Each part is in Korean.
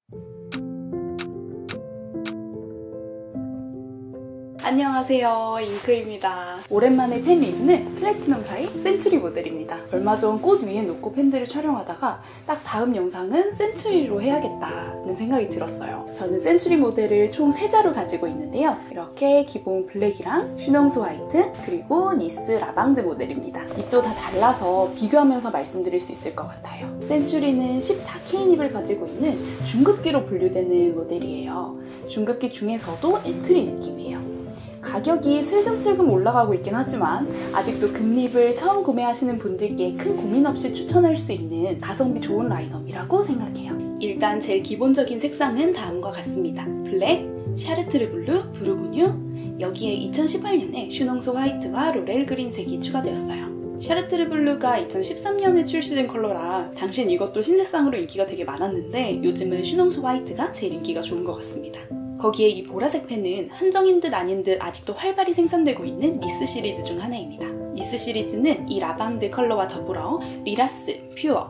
안녕하세요, 잉크입니다. 오랜만에 펜 리뷰는 플래티넘사의 센츄리 모델입니다. 얼마 전 꽃 위에 놓고 펜들을 촬영하다가 딱 다음 영상은 센츄리로 해야겠다는 생각이 들었어요. 저는 센츄리 모델을 총 3자루 가지고 있는데요. 이렇게 기본 블랙이랑 슈농스 화이트, 그리고 니스 라방드 모델입니다. 닙도 다 달라서 비교하면서 말씀드릴 수 있을 것 같아요. 센츄리는 14K 닙을 가지고 있는 중급기로 분류되는 모델이에요. 중급기 중에서도 엔트리 느낌이에요. 가격이 슬금슬금 올라가고 있긴 하지만 아직도 금립을 처음 구매하시는 분들께 큰 고민 없이 추천할 수 있는 가성비 좋은 라인업이라고 생각해요. 일단 제일 기본적인 색상은 다음과 같습니다. 블랙, 샤르트르 블루, 부르고뉴, 여기에 2018년에 슈농스 화이트와 로렐 그린색이 추가되었어요. 샤르트르 블루가 2013년에 출시된 컬러라 당시엔 이것도 신색상으로 인기가 되게 많았는데 요즘은 슈농스 화이트가 제일 인기가 좋은 것 같습니다. 거기에 이 보라색 펜은 한정인 듯 아닌 듯 아직도 활발히 생산되고 있는 니스 시리즈 중 하나입니다. 니스 시리즈는 이 라방드 컬러와 더불어 리라스, 퓨어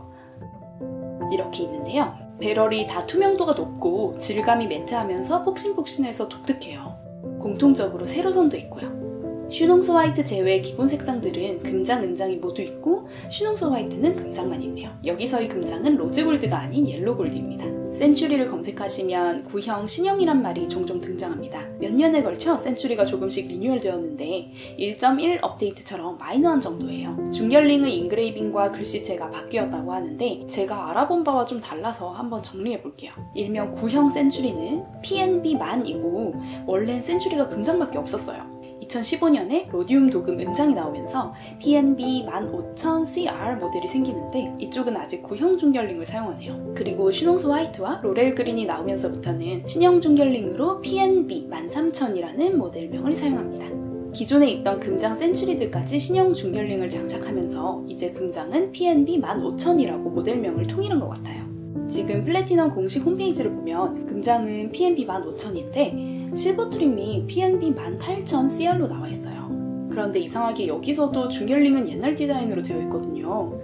이렇게 있는데요. 배럴이 다 투명도가 높고 질감이 매트하면서 폭신폭신해서 독특해요. 공통적으로 세로선도 있고요. 슈농스 화이트 제외의 기본 색상들은 금장, 은장이 모두 있고 슈농스 화이트는 금장만 있네요. 여기서의 금장은 로즈골드가 아닌 옐로골드입니다. 센츄리를 검색하시면 구형, 신형이란 말이 종종 등장합니다. 몇 년에 걸쳐 센츄리가 조금씩 리뉴얼 되었는데 1.1 업데이트처럼 마이너한 정도예요. 중결링의 인그레이빙과 글씨체가 바뀌었다고 하는데 제가 알아본 바와 좀 달라서 한번 정리해볼게요. 일명 구형 센츄리는 PNB-만이고 원래는 센츄리가 금장밖에 없었어요. 2015년에 로디움 도금 은장이 나오면서 PNB 15000CR 모델이 생기는데 이쪽은 아직 구형 중결링을 사용하네요. 그리고 슈농스 화이트와 로렐 그린이 나오면서부터는 신형 중결링으로 PNB 13000이라는 모델명을 사용합니다. 기존에 있던 금장 센츄리들까지 신형 중결링을 장착하면서 이제 금장은 PNB 15000이라고 모델명을 통일한 것 같아요. 지금 플래티넘 공식 홈페이지를 보면 금장은 PNB 15000인데 실버 트림이 PNB 18000CR로 나와 있어요. 그런데 이상하게 여기서도 중결링은 옛날 디자인으로 되어 있거든요.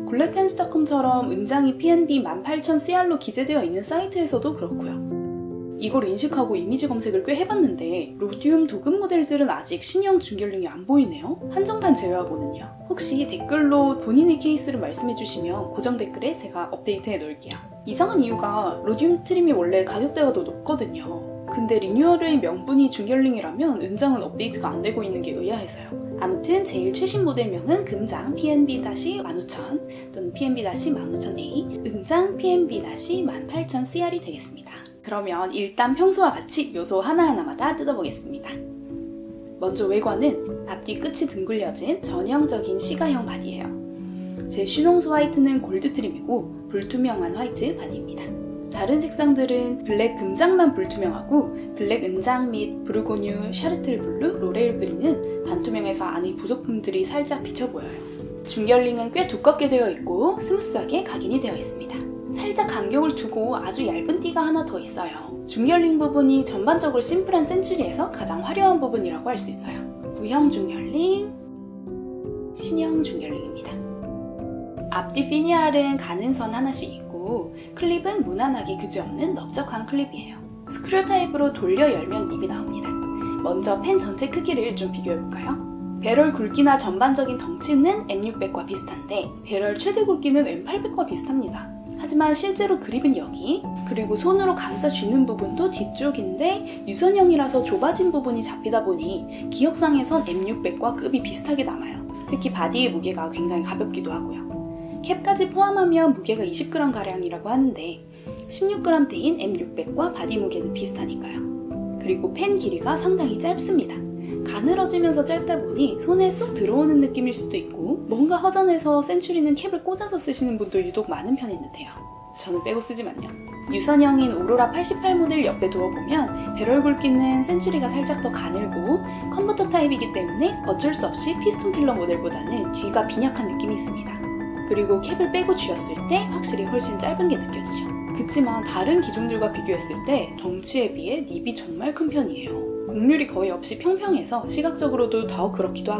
글래펜스닷컴처럼 은장이 PNB 18000CR로 기재되어 있는 사이트에서도 그렇고요. 이걸 인식하고 이미지 검색을 꽤 해봤는데 로디움 도금 모델들은 아직 신형 중결링이 안 보이네요. 한정판 제외하고는요. 혹시 댓글로 본인의 케이스를 말씀해주시면 고정 댓글에 제가 업데이트해 놓을게요. 이상한 이유가 로디움 트림이 원래 가격대가 더 높거든요. 근데 리뉴얼의 명분이 중결링이라면 은장은 업데이트가 안 되고 있는 게 의아해서요. 아무튼 제일 최신 모델명은 금장 PNB-15000 또는 PNB-15000A, 은장 PNB-18000CR이 되겠습니다. 그러면 일단 평소와 같이 요소 하나하나마다 뜯어보겠습니다. 먼저 외관은 앞뒤 끝이 둥글려진 전형적인 시가형 바디예요. 제 슈농스 화이트는 골드 트림이고 불투명한 화이트 바디입니다. 다른 색상들은 블랙 금장만 불투명하고 블랙 은장 및 부르고뉴, 샤르트르 블루, 로레일 그린은 반투명해서 안의 부속품들이 살짝 비쳐 보여요. 중결링은 꽤 두껍게 되어 있고 스무스하게 각인이 되어 있습니다. 살짝 간격을 두고 아주 얇은 띠가 하나 더 있어요. 중결링 부분이 전반적으로 심플한 센츄리에서 가장 화려한 부분이라고 할 수 있어요. 구형 중결링, 신형 중결링입니다. 앞뒤 피니알은 가는 선 하나씩 있고 클립은 무난하게 그지없는 넓적한 클립이에요. 스크류 타입으로 돌려 열면 립이 나옵니다. 먼저 펜 전체 크기를 좀 비교해볼까요? 배럴 굵기나 전반적인 덩치는 M600과 비슷한데 배럴 최대 굵기는 M800과 비슷합니다. 하지만 실제로 그립은 여기, 그리고 손으로 감싸 쥐는 부분도 뒤쪽인데 유선형이라서 좁아진 부분이 잡히다 보니 기억상에선 M600과 급이 비슷하게 남아요. 특히 바디의 무게가 굉장히 가볍기도 하고요. 캡까지 포함하면 무게가 20g가량이라고 하는데 16g대인 M600과 바디 무게는 비슷하니까요. 그리고 펜 길이가 상당히 짧습니다. 가늘어지면서 짧다 보니 손에 쏙 들어오는 느낌일 수도 있고 뭔가 허전해서 센츄리는 캡을 꽂아서 쓰시는 분도 유독 많은 편인 듯해요. 저는 빼고 쓰지만요. 유선형인 오로라 88 모델 옆에 두어보면 배럴 굵기는 센츄리가 살짝 더 가늘고 컨버터 타입이기 때문에 어쩔 수 없이 피스톤 필러 모델보다는 뒤가 빈약한 느낌이 있습니다. 그리고 캡을 빼고 쥐었을 때 확실히 훨씬 짧은 게 느껴지죠. 그치만 다른 기종들과 비교했을 때 덩치에 비해 닙이 정말 큰 편이에요. 곡률이 거의 없이 평평해서 시각적으로도 더 그렇기도 하고요.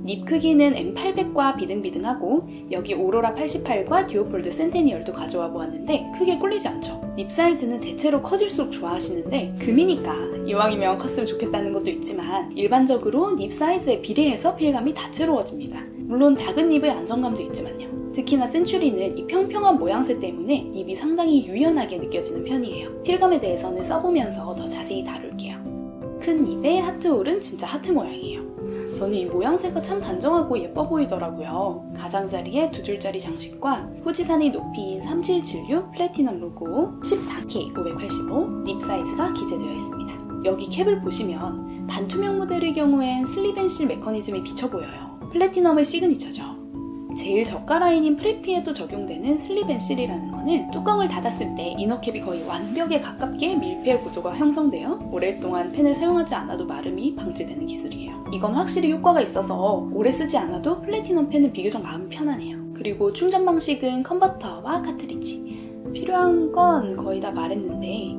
립 크기는 M800과 비등비등하고 여기 오로라 88과 듀오폴드 센테니얼도 가져와 보았는데 크게 꿀리지 않죠. 립 사이즈는 대체로 커질수록 좋아하시는데 금이니까 이왕이면 컸으면 좋겠다는 것도 있지만 일반적으로 립 사이즈에 비례해서 필감이 다채로워집니다. 물론 작은 립의 안정감도 있지만요. 특히나 센츄리는 이 평평한 모양새 때문에 립이 상당히 유연하게 느껴지는 편이에요. 필감에 대해서는 써보면서 더 자세히 다룰게요. 큰 립에 하트홀은 진짜 하트 모양이에요. 저는 이 모양새가 참 단정하고 예뻐 보이더라고요. 가장자리에 2줄짜리 장식과 후지산의 높이인 3776 플래티넘 로고 14K 585 립 사이즈가 기재되어 있습니다. 여기 캡을 보시면 반투명 모델의 경우엔 슬립앤실 메커니즘이 비쳐 보여요. 플래티넘의 시그니처죠. 제일 저가 라인인 프레피에도 적용되는 슬립앤실이라는 거는 뚜껑을 닫았을 때 이너캡이 거의 완벽에 가깝게 밀폐 구조가 형성되어 오랫동안 펜을 사용하지 않아도 마름이 방지되는 기술이에요. 이건 확실히 효과가 있어서 오래 쓰지 않아도 플래티넘 펜은 비교적 마음이 편하네요. 그리고 충전 방식은 컨버터와 카트리지. 필요한 건 거의 다 말했는데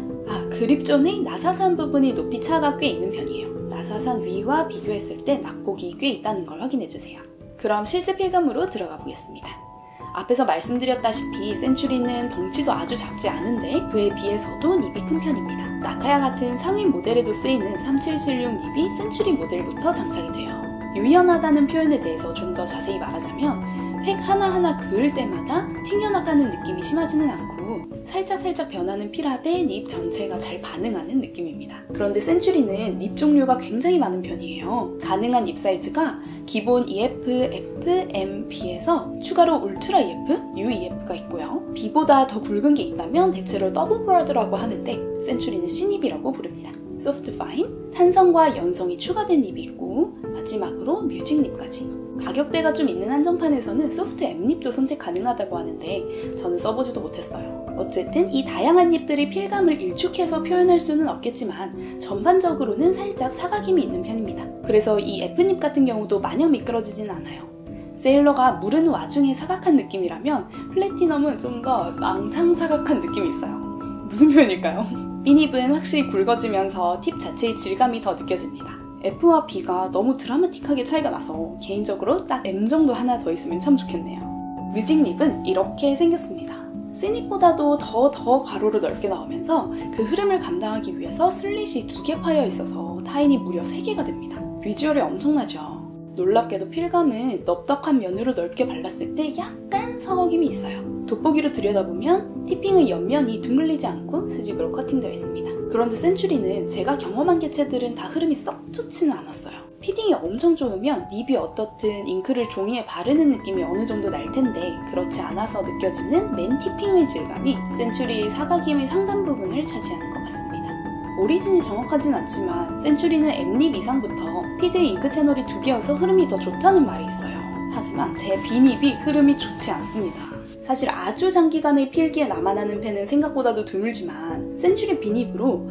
그립존의 나사산 부분이 높이 차가 꽤 있는 편이에요. 나사산 위와 비교했을 때 낙곡이 꽤 있다는 걸 확인해주세요. 그럼 실제 필감으로 들어가 보겠습니다. 앞에서 말씀드렸다시피 센츄리는 덩치도 아주 작지 않은데 그에 비해서도 립이 큰 편입니다. 나카야 같은 상위 모델에도 쓰이는 3776 립이 센츄리 모델부터 장착이 돼요. 유연하다는 표현에 대해서 좀 더 자세히 말하자면 획 하나하나 그을 때마다 튕겨나가는 느낌이 심하지는 않고 살짝 변하는 필압에 립 전체가 잘 반응하는 느낌입니다. 그런데 센츄리는 립 종류가 굉장히 많은 편이에요. 가능한 립 사이즈가 기본 EF, F, M, B에서 추가로 울트라 EF, UEF가 있고요. B보다 더 굵은 게 있다면 대체로 더블 브라드라고 하는데 센츄리는 C립이라고 부릅니다. 소프트 파인, 탄성과 연성이 추가된 립이 있고 마지막으로 뮤직 립까지. 가격대가 좀 있는 한정판에서는 소프트 M립도 선택 가능하다고 하는데 저는 써보지도 못했어요. 어쨌든 이 다양한 립들이 필감을 일축해서 표현할 수는 없겠지만 전반적으로는 살짝 사각임이 있는 편입니다. 그래서 이 F립 같은 경우도 마냥 미끄러지진 않아요. 세일러가 무른 와중에 사각한 느낌이라면 플래티넘은 좀 더 낭창사각한 느낌이 있어요. 무슨 표현일까요? B닙은 확실히 굵어지면서 팁 자체의 질감이 더 느껴집니다. F와 B가 너무 드라마틱하게 차이가 나서 개인적으로 딱 M 정도 하나 더 있으면 참 좋겠네요. 뮤직 립은 이렇게 생겼습니다. C닙보다도 더 가로로 넓게 나오면서 그 흐름을 감당하기 위해서 슬릿이 2개 파여 있어서 타인이 무려 3개가 됩니다. 비주얼이 엄청나죠? 놀랍게도 필감은 넙덕한 면으로 넓게 발랐을 때 약간 서걱임이 있어요. 돋보기로 들여다보면 티핑의 옆면이 둥글리지 않고 수직으로 커팅되어 있습니다. 그런데 센츄리는 제가 경험한 개체들은 다 흐름이 썩 좋지는 않았어요. 피딩이 엄청 좋으면 립이 어떻든 잉크를 종이에 바르는 느낌이 어느 정도 날 텐데 그렇지 않아서 느껴지는 맨 티핑의 질감이 센츄리의 사각임의 상단 부분을 차지하는 것 같습니다. 오리진이 정확하진 않지만 센츄리는 M립 이상부터 피드의 잉크 채널이 2개여서 흐름이 더 좋다는 말이 있어요. 하지만 제 B닙이 흐름이 좋지 않습니다. 사실 아주 장기간의 필기에 남아나는 펜은 생각보다도 드물지만 센츄리 B닙으로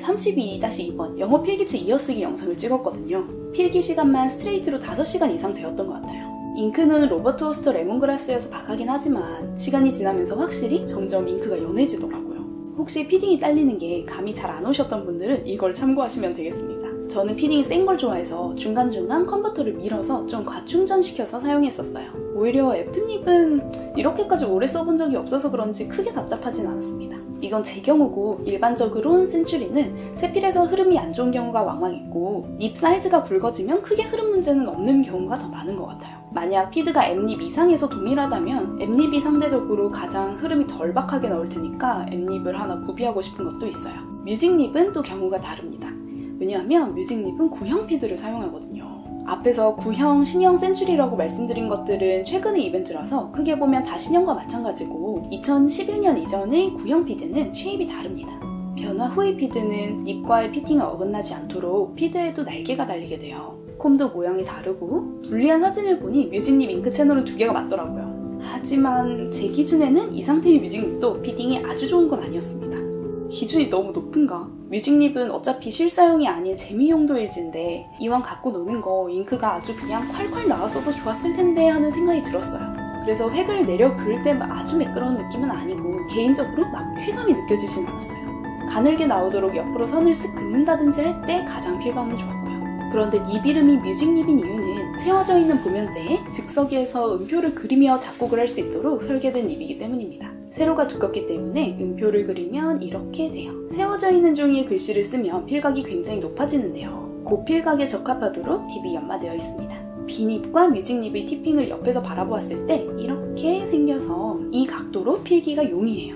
32-2번 영어 필기체 이어쓰기 영상을 찍었거든요. 필기 시간만 스트레이트로 5시간 이상 되었던 것 같아요. 잉크는 로버트 호스터 레몬그라스여서 박하긴 하지만 시간이 지나면서 확실히 점점 잉크가 연해지더라고요. 혹시 피딩이 딸리는 게 감이 잘 안 오셨던 분들은 이걸 참고하시면 되겠습니다. 저는 피딩이 센 걸 좋아해서 중간중간 컨버터를 밀어서 좀 과충전시켜서 사용했었어요. 오히려 F닙은 이렇게까지 오래 써본 적이 없어서 그런지 크게 답답하진 않았습니다. 이건 제 경우고 일반적으로는 센츄리는 세필에서 흐름이 안 좋은 경우가 왕왕 있고 립 사이즈가 굵어지면 크게 흐름 문제는 없는 경우가 더 많은 것 같아요. 만약 피드가 M립 이상에서 동일하다면 M립이 상대적으로 가장 흐름이 덜 박하게 나올 테니까 M립을 하나 구비하고 싶은 것도 있어요. 뮤직립은 또 경우가 다릅니다. 왜냐하면 뮤직립은 구형 피드를 사용하거든요. 앞에서 구형, 신형 센츄리라고 말씀드린 것들은 최근의 이벤트라서 크게 보면 다 신형과 마찬가지고 2011년 이전의 구형 피드는 쉐입이 다릅니다. 변화 후의 피드는 립과의 피팅이 어긋나지 않도록 피드에도 날개가 달리게 돼요. 콤도 모양이 다르고 분리한 사진을 보니 뮤직립 잉크 채널은 2개가 맞더라고요. 하지만 제 기준에는 이 상태의 뮤직립도 피팅이 아주 좋은 건 아니었습니다. 기준이 너무 높은가? 뮤직립은 어차피 실사용이 아닌 재미용도일진데 이왕 갖고 노는 거 잉크가 아주 그냥 콸콸 나왔어도 좋았을 텐데 하는 생각이 들었어요. 그래서 획을 내려 그을 때 아주 매끄러운 느낌은 아니고 개인적으로 막 쾌감이 느껴지진 않았어요. 가늘게 나오도록 옆으로 선을 쓱 긋는다든지 할 때 가장 필감은 좋았고요. 그런데 립 이름이 뮤직립인 이유는 세워져 있는 보면대에 즉석에서 음표를 그리며 작곡을 할 수 있도록 설계된 립이기 때문입니다. 세로가 두껍기 때문에 음표를 그리면 이렇게 돼요. 세워져 있는 종이에 글씨를 쓰면 필각이 굉장히 높아지는데요. 고필각에 적합하도록 팁이 연마되어 있습니다. 비닙과 뮤직립의 티핑을 옆에서 바라보았을 때 이렇게 생겨서 이 각도로 필기가 용이해요.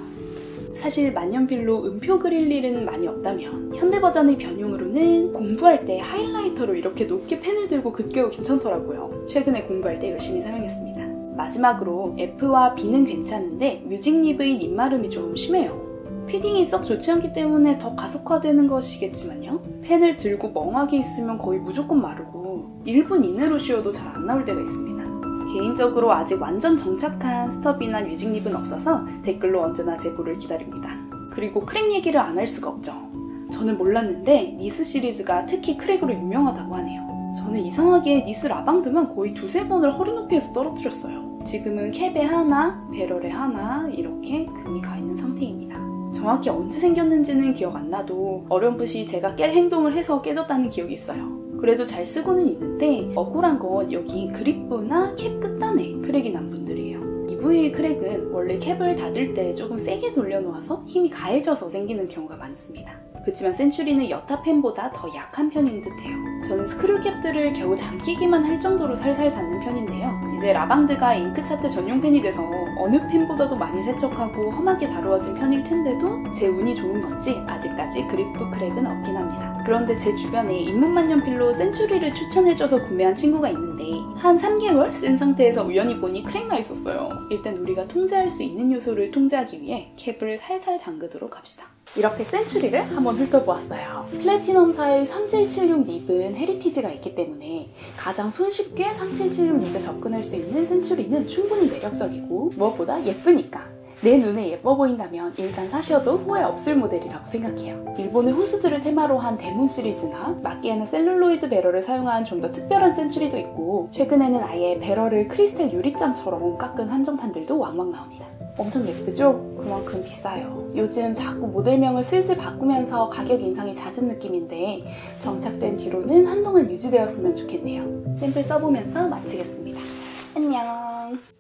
사실 만년필로 음표 그릴 일은 많이 없다면 현대 버전의 변형으로는 공부할 때 하이라이터로 이렇게 높게 펜을 들고 긋겨도 괜찮더라고요. 최근에 공부할 때 열심히 사용했습니다. 마지막으로 F와 B는 괜찮은데 뮤직립의 립마름이 좀 심해요. 피딩이 썩 좋지 않기 때문에 더 가속화되는 것이겠지만요. 펜을 들고 멍하게 있으면 거의 무조건 마르고 1분 이내로 쉬어도 잘 안 나올 때가 있습니다. 개인적으로 아직 완전 정착한 스터비나 뮤직립은 없어서 댓글로 언제나 제보를 기다립니다. 그리고 크랙 얘기를 안 할 수가 없죠. 저는 몰랐는데 니스 시리즈가 특히 크랙으로 유명하다고 하네요. 저는 이상하게 니스 라방드만 거의 두세 번을 허리 높이에서 떨어뜨렸어요. 지금은 캡에 하나, 배럴에 하나 이렇게 금이 가 있는 상태입니다. 정확히 언제 생겼는지는 기억 안 나도 어렴풋이 제가 깰 행동을 해서 깨졌다는 기억이 있어요. 그래도 잘 쓰고는 있는데 억울한 건 여기 그립부나 캡 끝단에 크랙이 난 분들이에요. 이 부위의 크랙은 원래 캡을 닫을 때 조금 세게 돌려놓아서 힘이 가해져서 생기는 경우가 많습니다. 그치만 센츄리는 여타 펜보다 더 약한 편인 듯해요. 저는 스크류 캡들을 겨우 잠기기만 할 정도로 살살 닿는 편인데요. 이제 라방드가 잉크 차트 전용 펜이 돼서 어느 펜보다도 많이 세척하고 험하게 다루어진 편일 텐데도 제 운이 좋은 건지 아직까지 그립부 크랙은 없긴 합니다. 그런데 제 주변에 입문만년필로 센츄리를 추천해줘서 구매한 친구가 있는데 한 3개월 쓴 상태에서 우연히 보니 크랙나 있었어요. 일단 우리가 통제할 수 있는 요소를 통제하기 위해 캡을 살살 잠그도록 합시다. 이렇게 센츄리를 한번 훑어보았어요. 플래티넘사의 3776 립은 헤리티지가 있기 때문에 가장 손쉽게 3776 립에 접근할 수 있는 센츄리는 충분히 매력적이고 무엇보다 예쁘니까 내 눈에 예뻐 보인다면 일단 사셔도 후회 없을 모델이라고 생각해요. 일본의 호수들을 테마로 한 데몬 시리즈나 마끼에는 셀룰로이드 배럴을 사용한 좀 더 특별한 센츄리도 있고 최근에는 아예 배럴을 크리스탈 유리잔처럼 깎은 한정판들도 왕왕 나옵니다. 엄청 예쁘죠? 그만큼 비싸요. 요즘 자꾸 모델명을 슬슬 바꾸면서 가격 인상이 잦은 느낌인데 정착된 뒤로는 한동안 유지되었으면 좋겠네요. 샘플 써보면서 마치겠습니다. 안녕!